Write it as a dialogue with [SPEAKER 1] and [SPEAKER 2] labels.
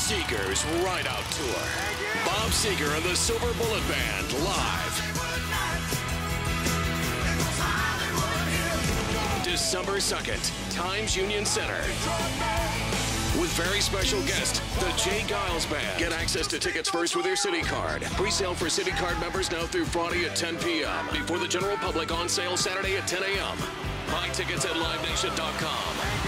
[SPEAKER 1] Seger's Ride Out Tour. Bob Seger and the Silver Bullet Band live. December 2nd, Times Union Center. With very special guest, the J. Giles Band. Get access to tickets first with your Citi Card. Pre-sale for Citi Card members now through Friday at 10 p.m. Before the general public on sale Saturday at 10 a.m. Buy tickets at livenation.com.